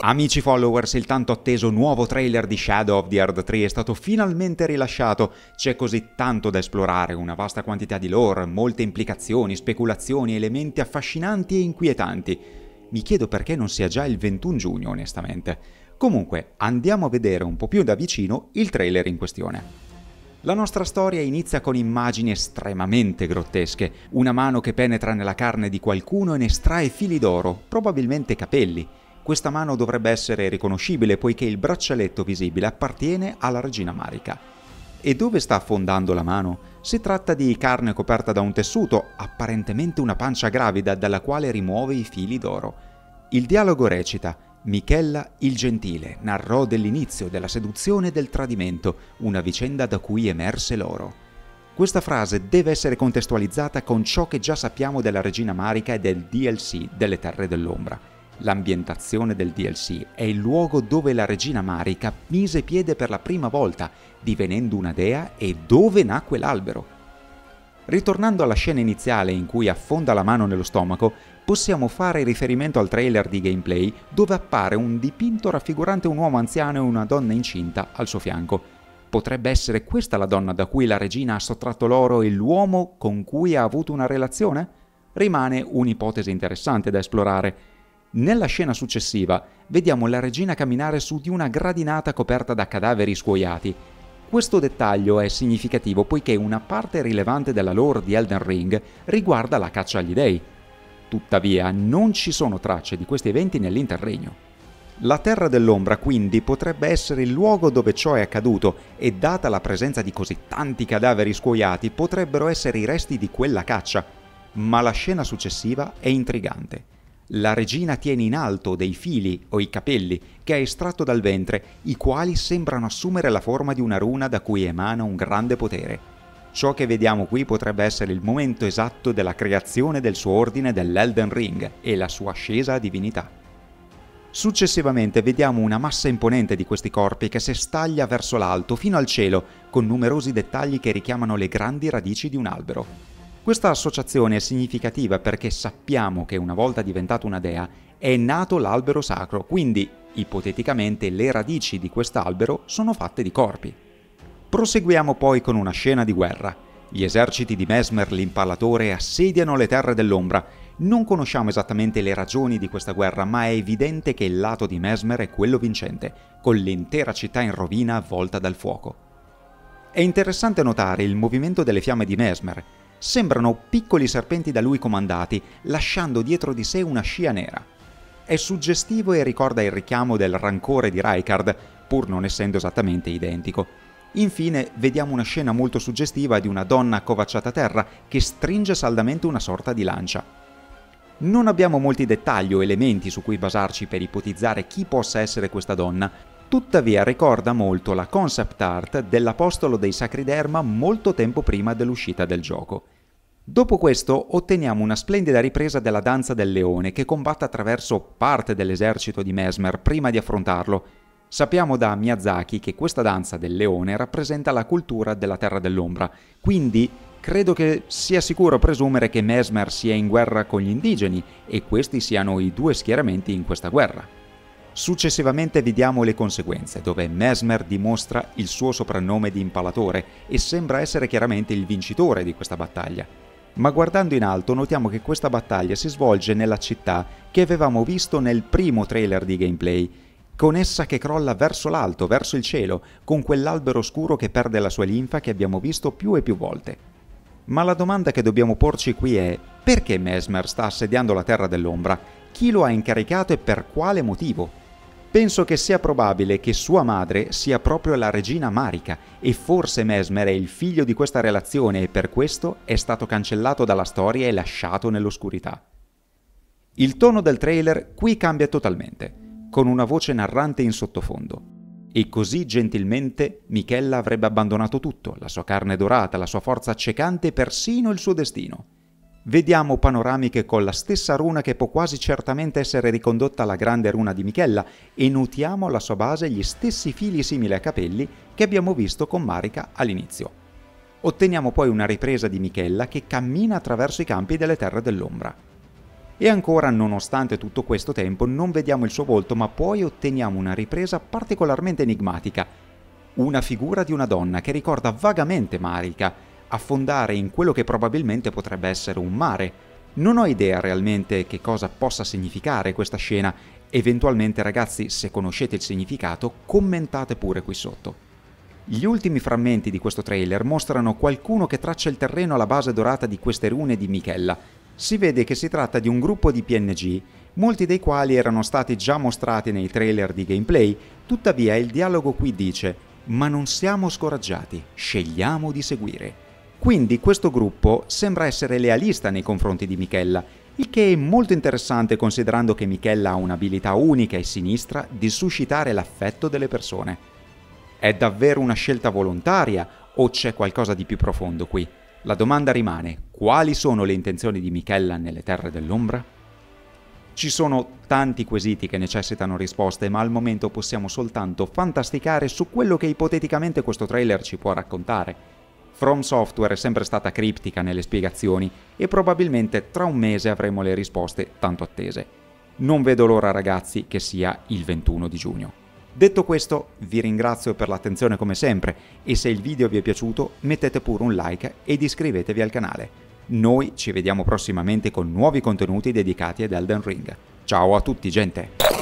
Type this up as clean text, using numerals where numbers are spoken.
Amici followers, il tanto atteso nuovo trailer di Shadow of the Erd 3 è stato finalmente rilasciato. C'è così tanto da esplorare, una vasta quantità di lore, molte implicazioni, speculazioni, elementi affascinanti e inquietanti. Mi chiedo perché non sia già il 21 giugno, onestamente. Comunque, andiamo a vedere un po' più da vicino il trailer in questione. La nostra storia inizia con immagini estremamente grottesche, una mano che penetra nella carne di qualcuno e ne estrae fili d'oro, probabilmente capelli. Questa mano dovrebbe essere riconoscibile poiché il braccialetto visibile appartiene alla regina Marika. E dove sta affondando la mano? Si tratta di carne coperta da un tessuto, apparentemente una pancia gravida dalla quale rimuove i fili d'oro. Il dialogo recita: Michella il Gentile narrò dell'inizio della seduzione e del tradimento, una vicenda da cui emerse l'oro. Questa frase deve essere contestualizzata con ciò che già sappiamo della regina Marika e del DLC delle Terre dell'Ombra. L'ambientazione del DLC è il luogo dove la regina Marika mise piede per la prima volta, divenendo una dea, e dove nacque l'albero. Ritornando alla scena iniziale in cui affonda la mano nello stomaco, possiamo fare riferimento al trailer di gameplay dove appare un dipinto raffigurante un uomo anziano e una donna incinta al suo fianco. Potrebbe essere questa la donna da cui la regina ha sottratto l'oro e l'uomo con cui ha avuto una relazione? Rimane un'ipotesi interessante da esplorare. Nella scena successiva vediamo la regina camminare su di una gradinata coperta da cadaveri scuoiati. Questo dettaglio è significativo poiché una parte rilevante della lore di Elden Ring riguarda la caccia agli dei. Tuttavia non ci sono tracce di questi eventi nell'Interregno. La Terra dell'Ombra quindi potrebbe essere il luogo dove ciò è accaduto e, data la presenza di così tanti cadaveri scuoiati, potrebbero essere i resti di quella caccia. Ma la scena successiva è intrigante. La regina tiene in alto dei fili o i capelli che ha estratto dal ventre, i quali sembrano assumere la forma di una runa da cui emana un grande potere. Ciò che vediamo qui potrebbe essere il momento esatto della creazione del suo ordine dell'Elden Ring e la sua ascesa a divinità. Successivamente vediamo una massa imponente di questi corpi che si staglia verso l'alto fino al cielo, con numerosi dettagli che richiamano le grandi radici di un albero. Questa associazione è significativa perché sappiamo che una volta diventato una dea è nato l'albero sacro, quindi ipoteticamente le radici di quest'albero sono fatte di corpi. Proseguiamo poi con una scena di guerra. Gli eserciti di Messmer l'Impalatore assediano le Terre dell'Ombra. Non conosciamo esattamente le ragioni di questa guerra, ma è evidente che il lato di Messmer è quello vincente, con l'intera città in rovina avvolta dal fuoco. È interessante notare il movimento delle fiamme di Messmer. Sembrano piccoli serpenti da lui comandati, lasciando dietro di sé una scia nera. È suggestivo e ricorda il richiamo del rancore di Rykard, pur non essendo esattamente identico. Infine, vediamo una scena molto suggestiva di una donna accovacciata a terra che stringe saldamente una sorta di lancia. Non abbiamo molti dettagli o elementi su cui basarci per ipotizzare chi possa essere questa donna, tuttavia ricorda molto la concept art dell'Apostolo dei Sacri d'Erma molto tempo prima dell'uscita del gioco. Dopo questo otteniamo una splendida ripresa della danza del leone che combatte attraverso parte dell'esercito di Messmer prima di affrontarlo. Sappiamo da Miyazaki che questa danza del leone rappresenta la cultura della Terra dell'Ombra, quindi credo che sia sicuro presumere che Messmer sia in guerra con gli indigeni e questi siano i due schieramenti in questa guerra. Successivamente vediamo le conseguenze, dove Messmer dimostra il suo soprannome di Impalatore e sembra essere chiaramente il vincitore di questa battaglia. Ma guardando in alto notiamo che questa battaglia si svolge nella città che avevamo visto nel primo trailer di gameplay, con essa che crolla verso l'alto, verso il cielo, con quell'albero scuro che perde la sua linfa che abbiamo visto più e più volte. Ma la domanda che dobbiamo porci qui è: perché Messmer sta assediando la Terra dell'Ombra? Chi lo ha incaricato e per quale motivo? Penso che sia probabile che sua madre sia proprio la regina Marika e forse Messmer è il figlio di questa relazione e per questo è stato cancellato dalla storia e lasciato nell'oscurità. Il tono del trailer qui cambia totalmente, con una voce narrante in sottofondo. E così gentilmente Michella avrebbe abbandonato tutto, la sua carne dorata, la sua forza accecante e persino il suo destino. Vediamo panoramiche con la stessa runa che può quasi certamente essere ricondotta alla grande runa di Michella e notiamo alla sua base gli stessi fili simili a capelli che abbiamo visto con Marika all'inizio. Otteniamo poi una ripresa di Michella che cammina attraverso i campi delle Terre dell'Ombra. E ancora, nonostante tutto questo tempo, non vediamo il suo volto, ma poi otteniamo una ripresa particolarmente enigmatica. Una figura di una donna che ricorda vagamente Marika, affondare in quello che probabilmente potrebbe essere un mare. Non ho idea realmente che cosa possa significare questa scena. Eventualmente, ragazzi, se conoscete il significato, commentate pure qui sotto. Gli ultimi frammenti di questo trailer mostrano qualcuno che traccia il terreno alla base dorata di queste rune di Michella. Si vede che si tratta di un gruppo di PNG, molti dei quali erano stati già mostrati nei trailer di gameplay, tuttavia il dialogo qui dice: "Ma non siamo scoraggiati, scegliamo di seguire". Quindi questo gruppo sembra essere lealista nei confronti di Michella, il che è molto interessante considerando che Michella ha un'abilità unica e sinistra di suscitare l'affetto delle persone. È davvero una scelta volontaria o c'è qualcosa di più profondo qui? La domanda rimane: quali sono le intenzioni di Michella nelle Terre dell'Ombra? Ci sono tanti quesiti che necessitano risposte, ma al momento possiamo soltanto fantasticare su quello che ipoteticamente questo trailer ci può raccontare. From Software è sempre stata criptica nelle spiegazioni e probabilmente tra un mese avremo le risposte tanto attese. Non vedo l'ora, ragazzi, che sia il 21 di giugno. Detto questo, vi ringrazio per l'attenzione come sempre e se il video vi è piaciuto mettete pure un like ed iscrivetevi al canale. Noi ci vediamo prossimamente con nuovi contenuti dedicati ad Elden Ring. Ciao a tutti, gente!